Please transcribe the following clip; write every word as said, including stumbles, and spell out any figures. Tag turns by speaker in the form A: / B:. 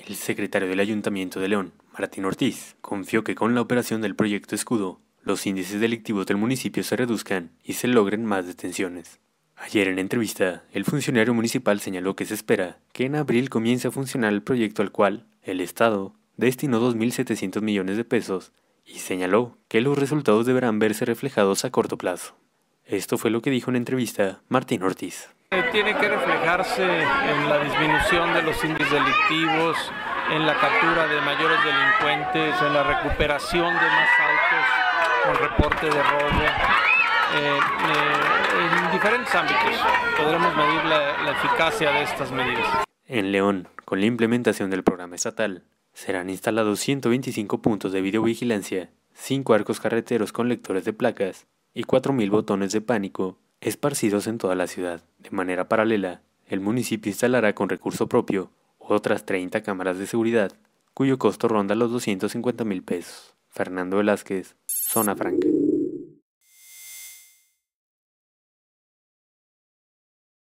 A: El secretario del Ayuntamiento de León, Martín Ortiz, confió que con la operación del proyecto Escudo, los índices delictivos del municipio se reduzcan y se logren más detenciones. Ayer en entrevista, el funcionario municipal señaló que se espera que en abril comience a funcionar el proyecto al cual el Estado destinó dos mil setecientos millones de pesos y señaló que los resultados deberán verse reflejados a corto plazo. Esto fue lo que dijo en entrevista Martín Ortiz.
B: Tiene que reflejarse en la disminución de los índices delictivos, en la captura de mayores delincuentes, en la recuperación de más autos con reporte de robo, eh, eh, en diferentes ámbitos. Podremos medir la, la eficacia de estas medidas.
A: En León, con la implementación del programa estatal, serán instalados ciento veinticinco puntos de videovigilancia, cinco arcos carreteros con lectores de placas y cuatro mil botones de pánico esparcidos en toda la ciudad. De manera paralela, el municipio instalará con recurso propio otras treinta cámaras de seguridad, cuyo costo ronda los doscientos cincuenta mil pesos. Fernando Velázquez, Zona Franca.